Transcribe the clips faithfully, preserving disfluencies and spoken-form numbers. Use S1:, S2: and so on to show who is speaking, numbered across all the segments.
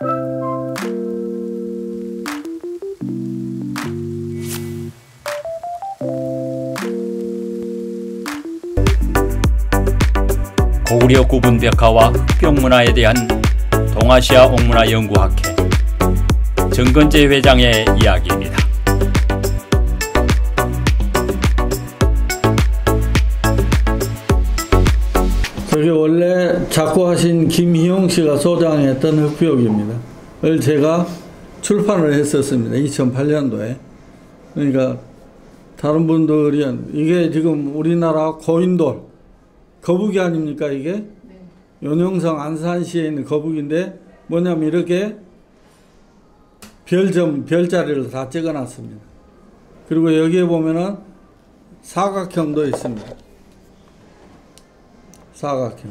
S1: 고구려 구분벽화와 흑벽문화에 대한 동아시아 옥문화연구학회 정건재 회장의 이야기입니다.
S2: 저게 원래 작고하신 김희용 씨가 소장했던 흑벽입니다. 을 제가 출판을 했었습니다. 이천팔 년도에. 그러니까 다른 분들이 이게 지금 우리나라 고인돌 거북이 아닙니까 이게? 네. 연용성 안산시에 있는 거북인데 뭐냐면 이렇게 별점 별자리를 다 찍어놨습니다. 그리고 여기에 보면은 사각형도 있습니다. 사각형.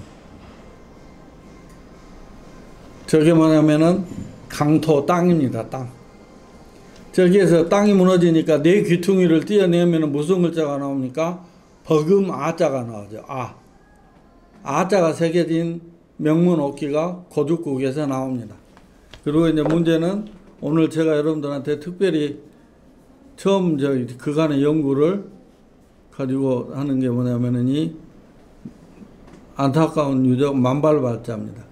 S2: 저게 뭐냐면은 강토 땅입니다. 땅. 저기에서 땅이 무너지니까 네 귀퉁이를 띄어내면 무슨 글자가 나옵니까? 버금 아자가 나오죠. 아. 아자가 새겨진 명문 옥기가 고죽국에서 나옵니다. 그리고 이제 문제는 오늘 제가 여러분들한테 특별히 처음 저 그간의 연구를 가지고 하는 게 뭐냐면은 이 안타까운 유적 만발발자입니다.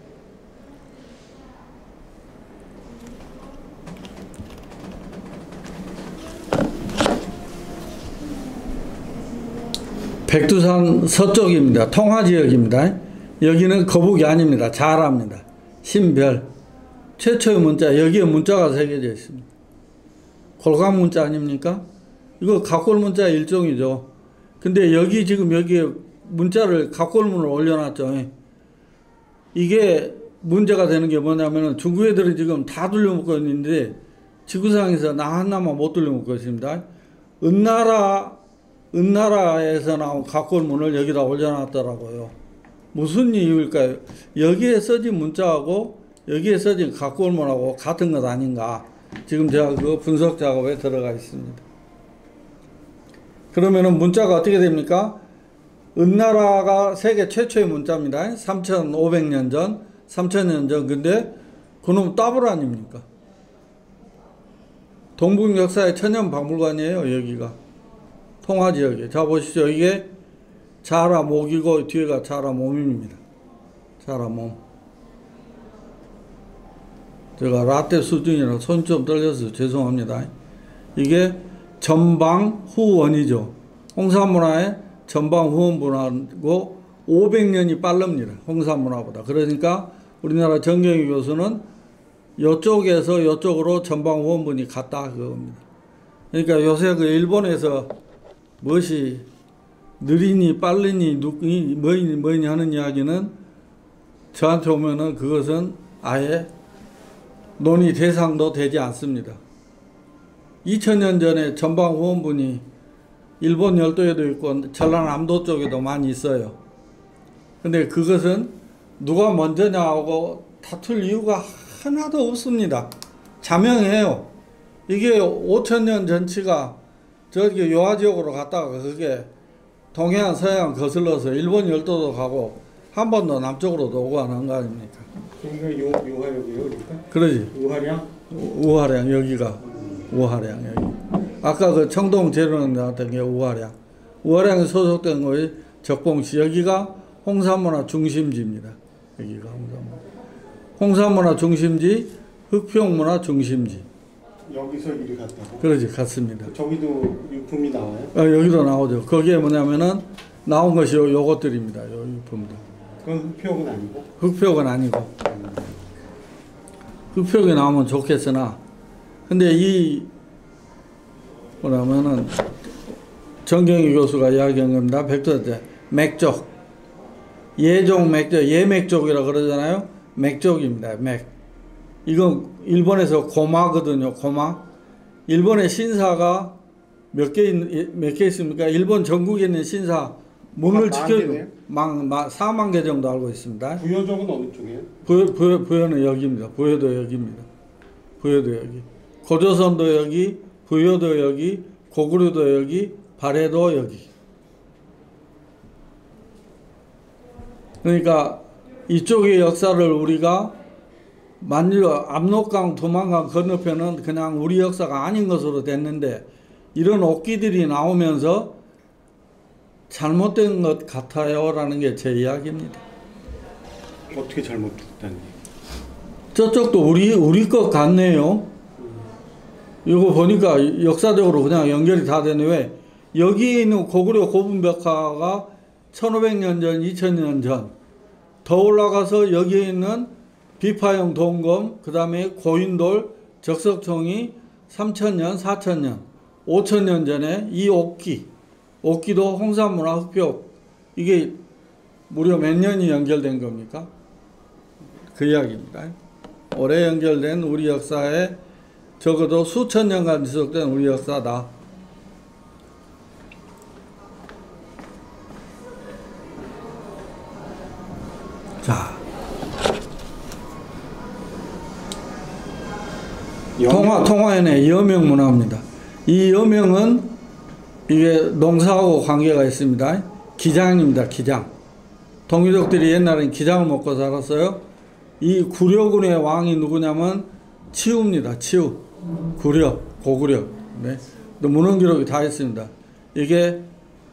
S2: 백두산 서쪽입니다. 통화지역입니다. 여기는 거북이 아닙니다. 자라입니다. 신별. 최초의 문자, 여기에 문자가 새겨져 있습니다. 골감 문자 아닙니까? 이거 각골 문자 일종이죠. 근데 여기 지금 여기에 문자를 각골문을 올려놨죠. 이게 문제가 되는 게 뭐냐면은 중국 애들이 지금 다 돌려먹고 있는데 지구상에서 나 하나만 못 돌려먹고 있습니다. 은나라 은나라에서 나온 각골문을 여기다 올려놨더라고요. 무슨 이유일까요? 여기에 써진 문자하고 여기에 써진 각골문하고 같은 것 아닌가? 지금 제가 그 분석 작업에 들어가 있습니다. 그러면은 문자가 어떻게 됩니까? 은나라가 세계 최초의 문자입니다. 삼천오백 년 전, 삼천 년 전. 근데 그놈 더블 아닙니까? 동북 역사의 천연박물관이에요, 여기가. 통화지역에. 자, 보시죠. 이게 자라 목이고 뒤에가 자라 몸입니다. 자라 몸. 제가 라떼 수준이라 손 좀 떨려서 죄송합니다. 이게 전방 후원이죠. 홍산문화의 전방 후원문화고 오백 년이 빠릅니다. 홍산문화보다. 그러니까 우리나라 정경희 교수는 이쪽에서 이쪽으로 전방 후원분이 갔다 그겁니다. 그러니까 요새 그 일본에서 무엇이 느리니 빠르니 누니 뭐니 뭐니 하는 이야기는 저한테 오면은 그것은 아예 논의 대상도 되지 않습니다. 이천 년 전에 전방 후원분이 일본 열도에도 있고 전라남도 쪽에도 많이 있어요. 근데 그것은 누가 먼저냐고 다툴 이유가 하나도 없습니다. 자명해요. 이게 오천 년 전치가 저기 요하 지역으로 갔다가 그게 동해안 서해안 거슬러서 일본 열도도 가고 한 번 더 남쪽으로도 오고 하는 거 아닙니까?
S3: 여기가 요, 요하역이에요, 그러니까?
S2: 그러지.
S3: 우하량?
S2: 우하량, 여기가. 음. 우하량, 여기. 아까 그 청동 재료는 나왔던 게 우하량. 우하량에 소속된 거의 적봉시. 여기가 홍산문화 중심지입니다. 여기가 홍산문화. 홍산문화 중심지, 흑평문화 중심지.
S3: 여기서 이리 갔다고?
S2: 그러지, 같습니다.
S3: 저기도 유품이 나와요?
S2: 어, 여기도 나오죠. 거기에 뭐냐면은 나온 것이 요, 요것들입니다. 요 유품들.
S3: 그건 흑표은 아니고?
S2: 흑표은 아니고. 음. 흑표이 나오면 좋겠으나, 근데 이, 뭐냐면은, 정경희 교수가 이야기한 겁니다. 백두대 맥족. 예종 맥족, 예맥족이라고 그러잖아요. 맥족입니다. 맥. 이건 일본에서 고마거든요. 고마. 일본의 신사가 몇 개, 몇 개 있습니까? 일본 전국에 있는 신사 문을 지켜주고 사만 개 정도 알고 있습니다.
S3: 부여족은 어느 쪽이에요?
S2: 부여, 부여, 부여는 여기입니다. 부여도 여기입니다. 부여도 여기. 고조선도 여기, 부여도 여기, 고구려도 여기, 발해도 여기. 그러니까 이쪽의 역사를 우리가 만일 압록강, 두만강 건너편은 그냥 우리 역사가 아닌 것으로 됐는데 이런 옥기들이 나오면서 잘못된 것 같아요 라는 게 제 이야기입니다.
S3: 어떻게 잘못됐다니?
S2: 저쪽도 우리 우리 것 같네요. 이거 보니까 역사적으로 그냥 연결이 다 되네. 왜? 여기에 있는 고구려 고분벽화가 천오백 년 전, 이천 년 전, 더 올라가서 여기에 있는 비파형 동검, 그 다음에 고인돌, 적석총이 삼천 년, 사천 년, 오천 년 전에 이 옥기, 옥기도 홍산문화 흑벽, 이게 무려 몇 년이 연결된 겁니까? 그 이야기입니다. 오래 연결된 우리 역사에 적어도 수천 년간 지속된 우리 역사다. 자, 통화, 통화에는 여명 문화입니다. 이 여명은 이게 농사하고 관계가 있습니다. 기장입니다. 기장. 동유족들이 옛날엔 기장을 먹고 살았어요. 이 구려군의 왕이 누구냐면 치우입니다. 치우. 구려, 고구려. 네. 문헌 기록이 다 있습니다. 이게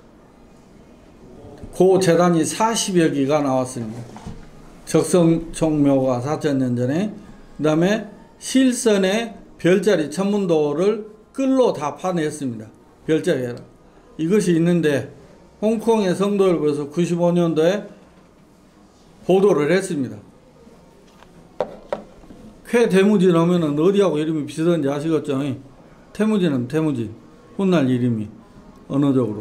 S2: 고 재단이 사십여 기가 나왔습니다. 적성총묘가 사천 년 전에. 그 다음에 실선의 별자리 천문도를 끌로 다 파냈습니다. 별자리라. 이것이 있는데 홍콩의 성도일보에서 구십오 년도에 보도를 했습니다. 쾌 대무진 오면은 어디하고 이름이 비슷한지 아시겠죠? 태무진은 태무진. 훗날 이름이 언어적으로.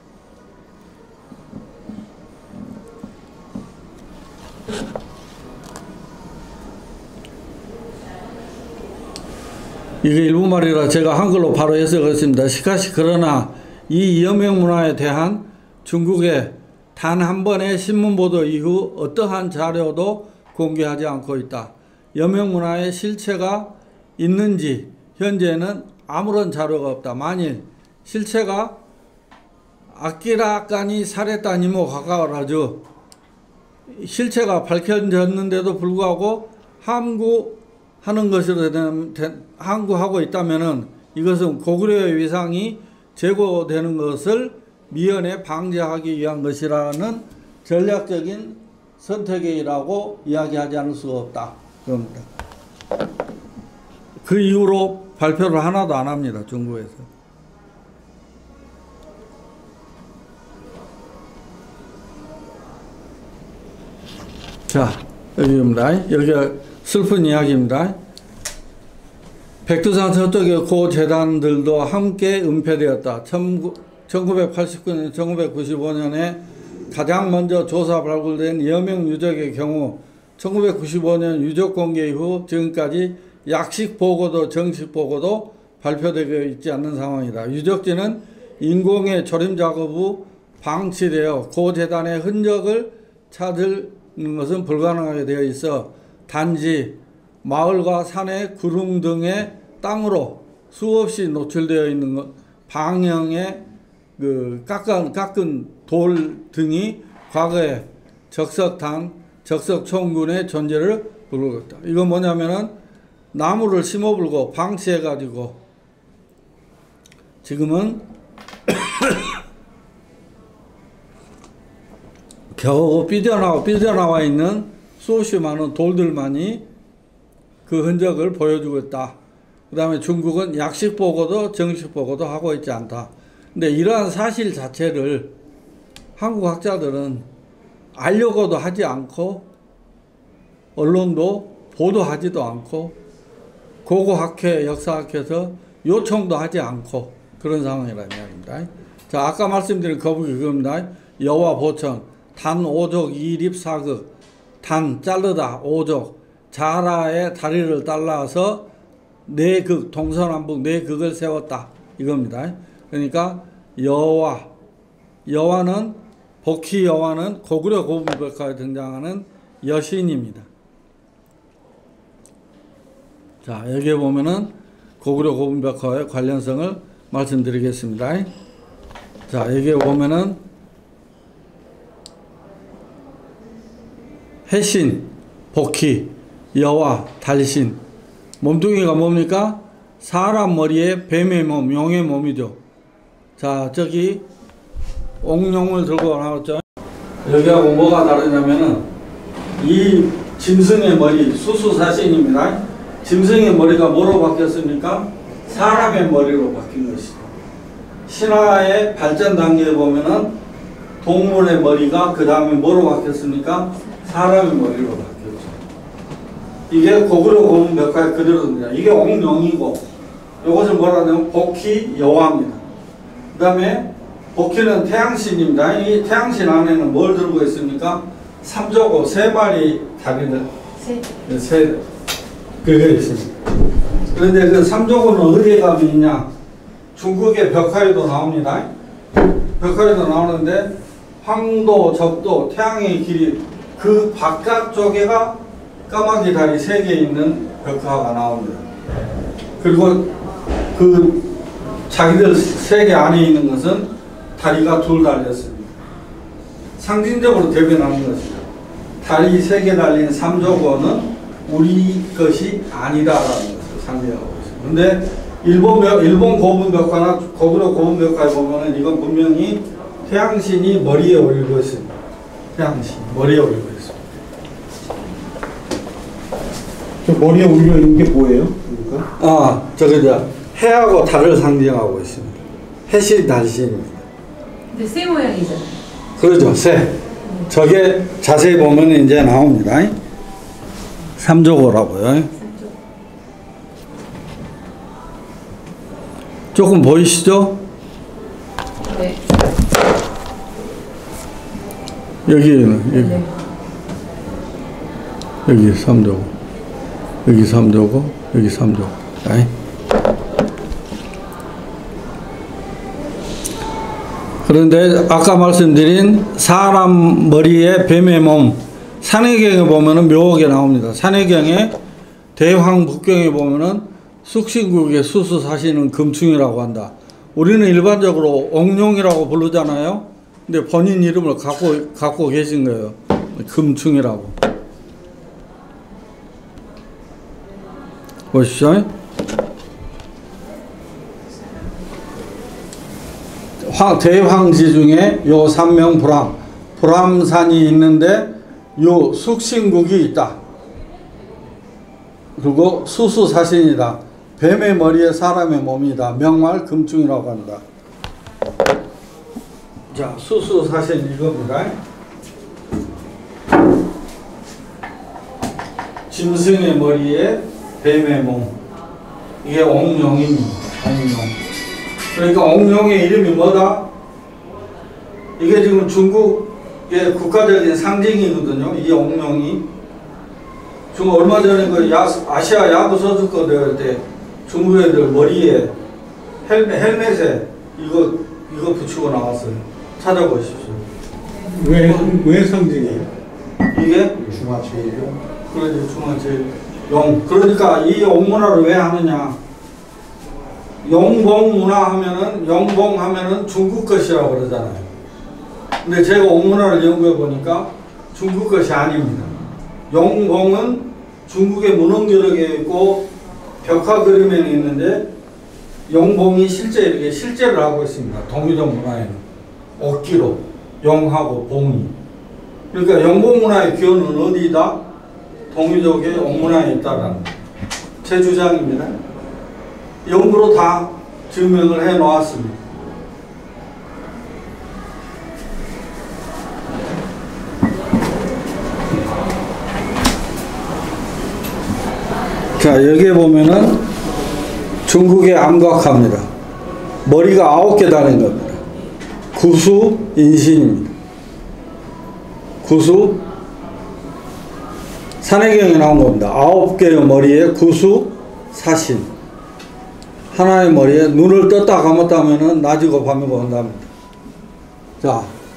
S2: 이게 일본말이라 제가 한글로 바로 해석했습니다. 시카시 그러나 이 여명 문화에 대한 중국의 단 한 번의 신문 보도 이후 어떠한 자료도 공개하지 않고 있다. 여명 문화의 실체가 있는지 현재는 아무런 자료가 없다. 만일 실체가 아키라까니 살했다니모 가까워라죠. 실체가 밝혀졌는데도 불구하고 함구하는 것으로 된, 함구하고 있다면은 이것은 고구려의 위상이 제고되는 것을 미연에 방지하기 위한 것이라는 전략적인 선택이라고 이야기하지 않을 수가 없다. 그럽니다. 그 이후로 발표를 하나도 안 합니다. 중국에서. 자, 여기입니다. 여기가 슬픈 이야기입니다. 백두산 서쪽의 고 재단들도 함께 은폐되었다. 천구백팔십구 년, 천구백구십오 년에 가장 먼저 조사 발굴된 여명 유적의 경우 천구백구십오 년 유적 공개 이후 지금까지 약식 보고도 정식 보고도 발표되어 있지 않는 상황이다. 유적지는 인공의 조림 작업 후 방치되어 고 재단의 흔적을 찾는 것은 불가능하게 되어 있어 단지 마을과 산의 구릉 등의 땅으로 수없이 노출되어 있는 것, 방형의 그 깎은, 깎은 돌 등이 과거에 적석당, 적석총군의 존재를 불러왔다. 이건 뭐냐면은 나무를 심어불고 방치해가지고 지금은 겨우 삐져나와, 삐져나와 있는 수없이 많은 돌들만이 그 흔적을 보여주고 있다. 그 다음에 중국은 약식 보고도 정식 보고도 하고 있지 않다. 근데 이러한 사실 자체를 한국 학자들은 알려고도 하지 않고 언론도 보도하지도 않고 고고학회, 역사학회에서 요청도 하지 않고 그런 상황이라는 이야기입니다. 자, 아까 말씀드린 거북이 그겁니다. 여와 보천, 단 오족 이립 사극, 단 자르다 오족, 자라의 다리를 잘라서 내극, 동서남북 내극을 세웠다. 이겁니다. 그러니까 여와, 여와는 복희 여와는 고구려 고분벽화에 등장하는 여신입니다. 자, 여기에 보면은 고구려 고분벽화의 관련성을 말씀드리겠습니다. 자, 여기에 보면은 해신, 복희, 여와 달신. 몸뚱이가 뭡니까? 사람 머리에 뱀의 몸, 용의 몸이죠. 자, 저기 옥룡을 들고 나왔죠. 여기하고 뭐가 다르냐면은 이 짐승의 머리, 수수사신입니다. 짐승의 머리가 뭐로 바뀌었습니까? 사람의 머리로 바뀐 것이죠. 신화의 발전 단계에 보면은 동물의 머리가 그 다음에 뭐로 바뀌었습니까? 사람의 머리로 바뀌었죠. 이게 고구려 고문 벽화에 그대로 됩니다. 이게 옥룡이고, 이것을 뭐라 하냐면 복희 여화입니다. 그 다음에 복희는 태양신입니다. 이 태양신 안에는 뭘 들고 있습니까? 삼조고 세 마리 다리를 세, 세 그게 있습니다. 그런데 그 삼조고는 어디에 가면 있냐? 중국의 벽화에도 나옵니다. 벽화에도 나오는데 황도, 적도, 태양의 길이 그 바깥쪽에가 까마귀 다리 세 개 있는 벽화가 나옵니다. 그리고 그 자기들 세 개 안에 있는 것은 다리가 둘 달렸습니다. 상징적으로 대변하는 것이죠. 다리 세 개 달린 삼조고는 우리 것이 아니다라는 것을 상징하고 있습니다. 근데 일본 벽, 일본 고분 벽화나 고구려 고분 벽화에 보면은 이건 분명히 태양신이 머리에 올리고 있습니다. 태양신 머리에 올리고 있습니다.
S3: 저 머리에 올려 있는 게 뭐예요? 그러니까?
S2: 아, 저거 저 해하고 달을 상징하고 있습니다. 해신 달신입니다.
S4: 근데 새 모양이잖아요.
S2: 그러죠, 새. 저게 자세히 보면 이제 나옵니다. 삼조고라고요. 조금 보이시죠?
S4: 네.
S2: 여기는 여기
S4: 네.
S2: 여기 삼조고, 여기 삼조고, 여기 삼조고. 아이. 그런데 아까 말씀드린 사람 머리에 뱀의 몸, 산해경에 보면은 묘하게 나옵니다. 산해경에 대황북경에 보면은 숙신국의 수수사신은 금충이라고 한다. 우리는 일반적으로 옥룡이라고 부르잖아요. 근데 본인 이름을 갖고 갖고 계신 거예요. 금충이라고. 보십시오. 황, 대황지 중에 요 삼명 불암, 불암산이 있는데 요 숙신국이 있다. 그리고 수수사신이다. 뱀의 머리에 사람의 몸이다. 명말 금충이라고 한다. 자, 수수사신 이겁니다. 짐승의 머리에 뱀의 몸. 이게 옥룡입니다. 옥룡. 그러니까 옥룡의 이름이 뭐다? 이게 지금 중국의 국가적인 상징이거든요. 이 옥룡이. 중국 얼마 전에 그 야, 아시아 야구 선수권 대회 때 중국 애들 머리에 헬멧, 헬멧에 이거 이거 붙이고 나왔어요. 찾아보십시오.
S3: 왜, 왜 상징이에요?
S2: 이게
S3: 중화제일용?
S2: 그러지, 중화제일용. 그러니까 이 옥문화를 왜 하느냐? 용봉 문화 하면은, 용봉 하면은 중국 것이라고 그러잖아요. 근데 제가 옥문화를 연구해 보니까 중국 것이 아닙니다. 용봉은 중국의 문헌기록에 있고 벽화 그림에는 있는데 용봉이 실제 이렇게 실제를 하고 있습니다. 동유적 문화에는. 억기로 용하고 봉이. 그러니까 용봉 문화의 기원은 어디다? 동유적의 옥문화에 있다라는 제 주장입니다. 연구로 다 증명을 해 놓았습니다. 자, 여기에 보면은 중국의 암각화입니다. 머리가 아홉 개 달린 겁니다. 구수 인신입니다. 구수 산해경에 나온 겁니다. 아홉 개의 머리에 구수 사신. 하나의 머리에 눈을 떴다 감았다 하면은 낮이고 밤이고 한답니다. 자,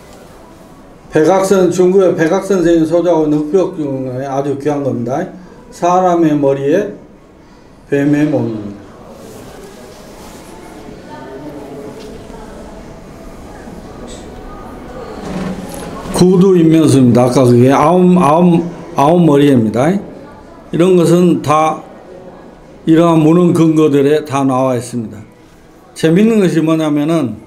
S2: 백악선, 중국의 백악선 선생님 소장하고 늑벽 중에 아주 귀한 겁니다. 사람의 머리에 뱀의 몸입니다. 구두 인면수입니다. 아까 그게 아홉, 아홉, 아홉 머리입니다. 이런 것은 다 이러한 문헌 근거들에 다 나와 있습니다. 재밌는 것이 뭐냐면은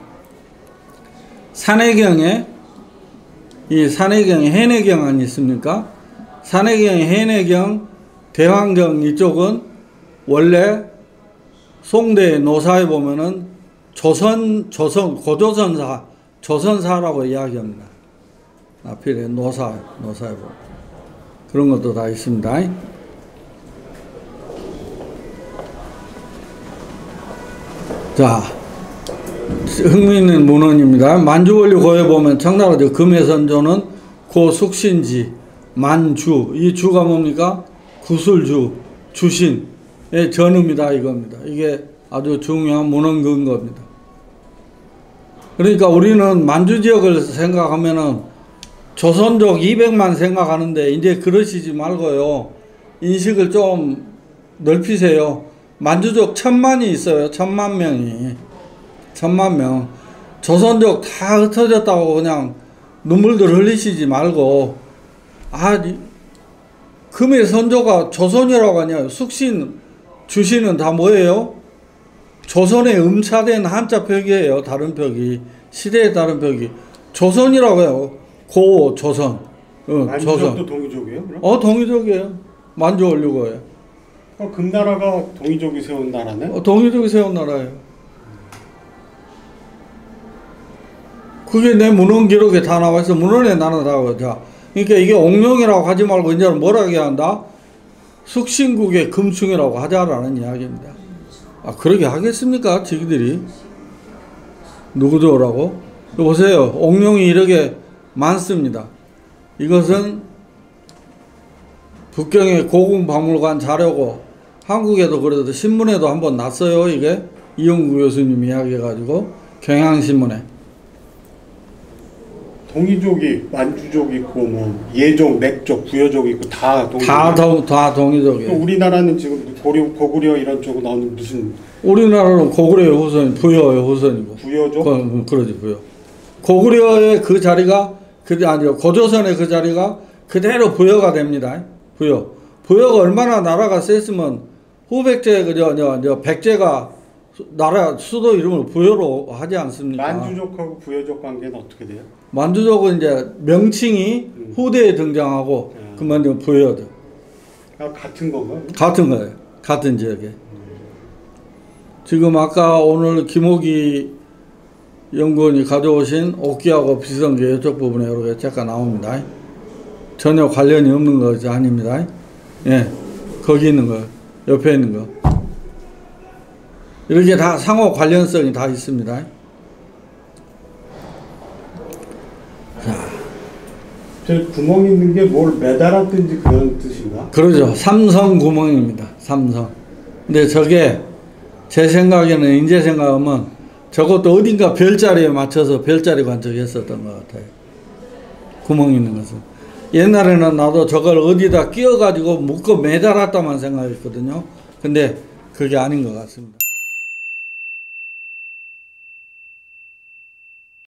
S2: 산해경에 이 산해경에 해내경 아니 있습니까? 산해경에 해내경, 대환경 이쪽은 원래 송대 노사에 보면은 조선 조선 고조선사 조선사라고 이야기합니다. 앞에 노사 노사에 보면 그런 것도 다 있습니다. 자, 흥미있는 문헌입니다. 만주원리 고에 보면 청나라 금해선조는 고 숙신지 만주, 이 주가 뭡니까? 구술주, 주신의 전음이다 이겁니다. 이게 아주 중요한 문헌 근거입니다. 그러니까 우리는 만주 지역을 생각하면은 조선족 이백만 생각하는데 이제 그러시지 말고요. 인식을 좀 넓히세요. 만주족 천만이 있어요. 천만 명이. 천만 명. 조선족 다 흩어졌다고 그냥 눈물들 흘리시지 말고, 아, 금의 선조가 조선이라고 하냐. 숙신, 주신은 다 뭐예요? 조선에 음차된 한자 표기예요. 다른 표기. 시대에 다른 표기. 조선이라고 해요. 고, 조선. 어,
S3: 만주족도 동이족이에요? 그럼?
S2: 어, 동이족이에요. 만주원리고예요.
S3: 어, 금나라가 동이족이 세운 나라네?
S2: 어, 동이족이 세운 나라예요. 그게 내 문헌 기록에 다 나와 있어. 문헌에 나는 다 나와. 자, 그러니까 이게 옥룡이라고 하지 말고 이제는 뭐라고 해야 한다? 숙신국의 금충이라고 하자라는 이야기입니다. 아, 그러게 하겠습니까? 지기들이. 누구도 오라고? 보세요. 옥룡이 이렇게 많습니다. 이것은 북경의 고궁박물관 자료고, 한국에도 그래도 신문에도 한번 났어요. 이게 이용구 교수님 이야기해가지고 경향신문에.
S3: 동이족이 만주족 있고 뭐 예족, 맥족, 부여족 있고 다 동이족.
S2: 다, 동, 다 동이족이에요.
S3: 우리나라는 지금 고려, 고구려 이런 쪽은 어느 무슨
S2: 우리나라는 고구려의 후손, 부여의 후손이고.
S3: 부여족?
S2: 그, 그러지 부여. 고구려의 그 자리가 그 아니요 고조선의 그 자리가 그대로 부여가 됩니다. 부여. 부여가 얼마나 나라가 셌으면 후백제 그저 저, 저 백제가 나라 수도 이름을 부여로 하지 않습니까?
S3: 만주족하고 부여족 관계는 어떻게 돼요?
S2: 만주족은 이제 명칭이
S3: 음.
S2: 후대에 등장하고
S3: 음.
S2: 그만 좀 부여도
S3: 아, 같은 건가요?
S2: 같은 거예요. 같은 지역에. 음. 지금 아까 오늘 김호기 연구원이 가져오신 옥기하고 비성계 이쪽 부분에 여러 개 잠깐 나옵니다. 전혀 관련이 없는 것이 아닙니다. 예, 거기 있는 거, 옆에 있는 거. 이렇게 다 상호 관련성이 다 있습니다. 자.
S3: 저 구멍 있는 게 뭘 매달았든지 그런 뜻인가?
S2: 그러죠. 삼성 구멍입니다. 삼성. 근데 저게 제 생각에는 인제 생각하면 저것도 어딘가 별자리에 맞춰서 별자리 관측했었던 것 같아요. 구멍 있는 것은. 옛날에는 나도 저걸 어디다 끼워가지고 묶어 매달았다만 생각했거든요. 근데 그게 아닌 것 같습니다.